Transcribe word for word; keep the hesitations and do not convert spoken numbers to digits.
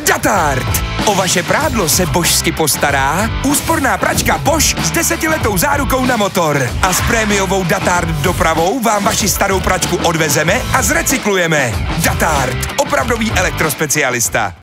Datard! O vaše prádlo se božsky postará úsporná pračka Bosch s desetiletou zárukou na motor. A s prémiovou Datard dopravou vám vaši starou pračku odvezeme a zrecyklujeme. Datard, opravdový elektrospecialista.